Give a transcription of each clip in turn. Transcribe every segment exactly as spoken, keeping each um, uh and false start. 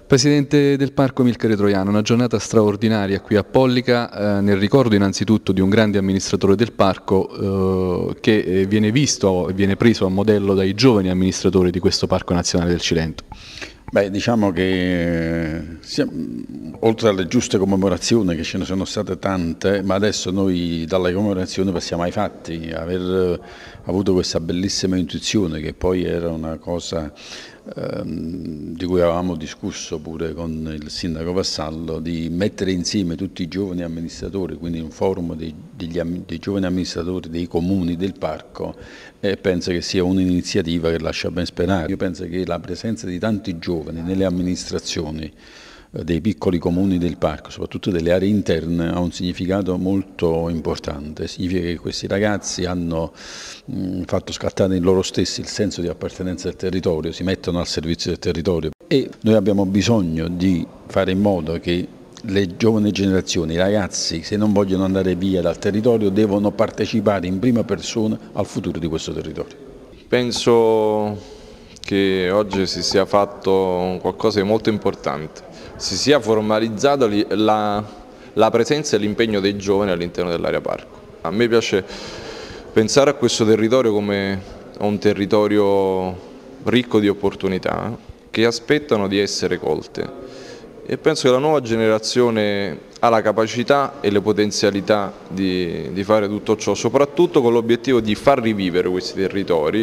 Presidente del Parco Amilcare Troiano, una giornata straordinaria qui a Pollica, eh, nel ricordo innanzitutto di un grande amministratore del parco eh, che viene visto e viene preso a modello dai giovani amministratori di questo Parco Nazionale del Cilento. Beh, diciamo che sia, oltre alle giuste commemorazioni, che ce ne sono state tante, ma adesso noi dalle commemorazioni passiamo ai fatti. Aver avuto questa bellissima intuizione, che poi era una cosa ehm, di cui avevamo discusso pure con il sindaco Vassallo, di mettere insieme tutti i giovani amministratori, quindi un forum dei, degli, dei giovani amministratori dei comuni del parco, e penso che sia un'iniziativa che lascia ben sperare. Io penso che la presenza di tanti giovani nelle amministrazioni dei piccoli comuni del parco, soprattutto delle aree interne, ha un significato molto importante. Significa che questi ragazzi hanno mh, fatto scattare in loro stessi il senso di appartenenza al territorio, si mettono al servizio del territorio, e noi abbiamo bisogno di fare in modo che le giovani generazioni, i ragazzi, se non vogliono andare via dal territorio, devono partecipare in prima persona al futuro di questo territorio. Penso che oggi si sia fatto qualcosa di molto importante, si sia formalizzato la, la presenza e l'impegno dei giovani all'interno dell'area parco. A me piace pensare a questo territorio come a un territorio ricco di opportunità che aspettano di essere colte. E penso che la nuova generazione ha la capacità e le potenzialità di, di fare tutto ciò, soprattutto con l'obiettivo di far rivivere questi territori.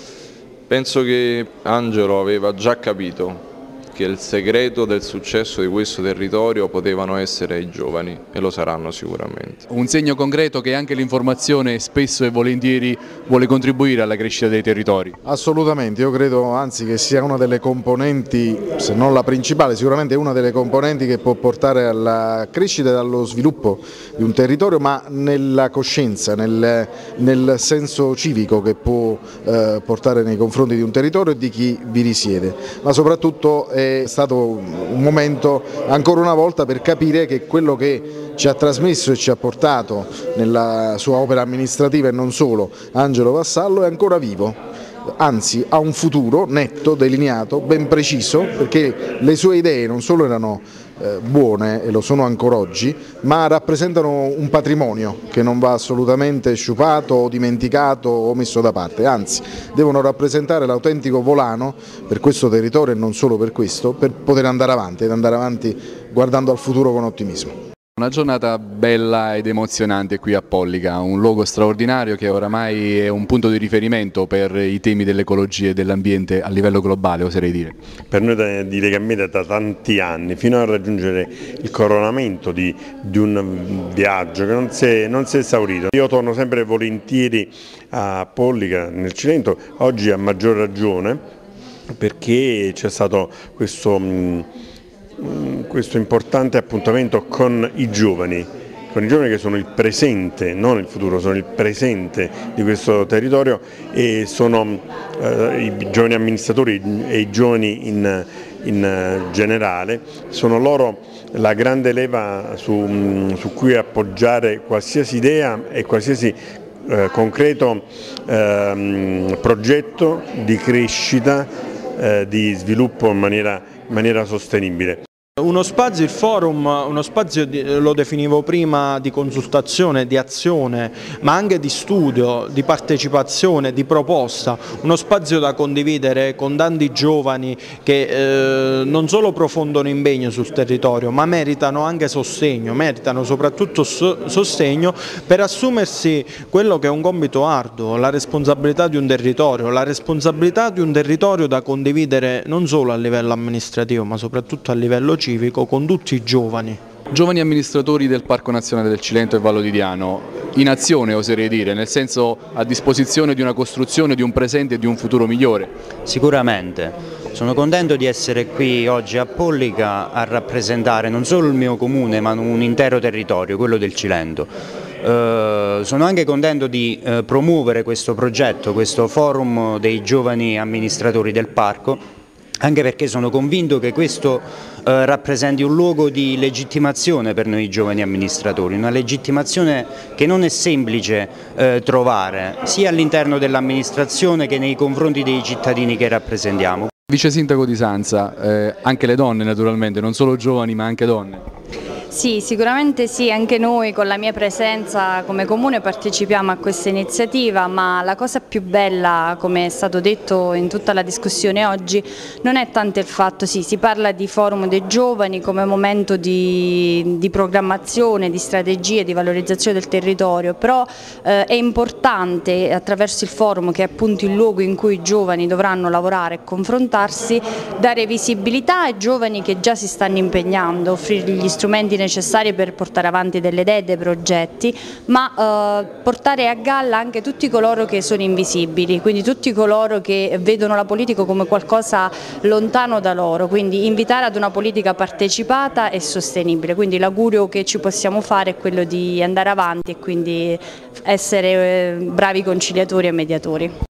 Penso che Angelo aveva già capito che il segreto del successo di questo territorio potevano essere i giovani, e lo saranno sicuramente. Un segno concreto che anche l'informazione spesso e volentieri vuole contribuire alla crescita dei territori. Assolutamente, io credo anzi che sia una delle componenti, se non la principale, sicuramente una delle componenti che può portare alla crescita e allo sviluppo di un territorio, ma nella coscienza, nel, nel senso civico che può eh, portare nei confronti di un territorio e di chi vi risiede, ma soprattutto è È stato un momento ancora una volta per capire che quello che ci ha trasmesso e ci ha portato nella sua opera amministrativa e non solo Angelo Vassallo è ancora vivo, anzi ha un futuro netto, delineato, ben preciso, perché le sue idee non solo erano eh, buone e lo sono ancora oggi, ma rappresentano un patrimonio che non va assolutamente sciupato o dimenticato o messo da parte, anzi devono rappresentare l'autentico volano per questo territorio e non solo per questo, per poter andare avanti ed andare avanti guardando al futuro con ottimismo. Una giornata bella ed emozionante qui a Pollica, un luogo straordinario che oramai è un punto di riferimento per i temi dell'ecologia e dell'ambiente a livello globale, oserei dire. Per noi di Legameda da tanti anni, fino a raggiungere il coronamento di, di un viaggio che non si, è, non si è esaurito. Io torno sempre volentieri a Pollica, nel Cilento, oggi a maggior ragione, perché c'è stato questo... Mh, questo importante appuntamento con i giovani, con i giovani che sono il presente, non il futuro, sono il presente di questo territorio, e sono eh, i giovani amministratori e i giovani in, in generale, sono loro la grande leva su, su cui appoggiare qualsiasi idea e qualsiasi eh, concreto eh, progetto di crescita, eh, di sviluppo in maniera, in maniera sostenibile. Uno spazio, il forum, uno spazio di, lo definivo prima, di consultazione, di azione, ma anche di studio, di partecipazione, di proposta, uno spazio da condividere con tanti giovani che eh, non solo profondono impegno sul territorio, ma meritano anche sostegno, meritano soprattutto so, sostegno per assumersi quello che è un compito arduo, la responsabilità di un territorio, la responsabilità di un territorio da condividere non solo a livello amministrativo, ma soprattutto a livello civico, con tutti i giovani. Giovani amministratori del Parco Nazionale del Cilento e Vallo di Diano, in azione oserei dire, nel senso a disposizione di una costruzione di un presente e di un futuro migliore. Sicuramente, sono contento di essere qui oggi a Pollica a rappresentare non solo il mio comune ma un intero territorio, quello del Cilento. Eh, sono anche contento di eh, promuovere questo progetto, questo forum dei giovani amministratori del parco, anche perché sono convinto che questo eh, rappresenti un luogo di legittimazione per noi giovani amministratori, una legittimazione che non è semplice eh, trovare sia all'interno dell'amministrazione che nei confronti dei cittadini che rappresentiamo. Vice sindaco di Sanza, eh, anche le donne naturalmente, non solo giovani ma anche donne. Sì, sicuramente sì, anche noi con la mia presenza come comune partecipiamo a questa iniziativa, ma la cosa più bella, come è stato detto in tutta la discussione oggi, non è tanto il fatto, sì, si parla di forum dei giovani come momento di, di programmazione, di strategie, di valorizzazione del territorio, però eh, è importante attraverso il forum, che è appunto il luogo in cui i giovani dovranno lavorare e confrontarsi, dare visibilità ai giovani che già si stanno impegnando, offrirgli gli strumenti necessari per portare avanti delle idee e dei progetti, ma eh, portare a galla anche tutti coloro che sono invisibili, quindi tutti coloro che vedono la politica come qualcosa lontano da loro, quindi invitare ad una politica partecipata e sostenibile. Quindi l'augurio che ci possiamo fare è quello di andare avanti e quindi essere bravi conciliatori e mediatori.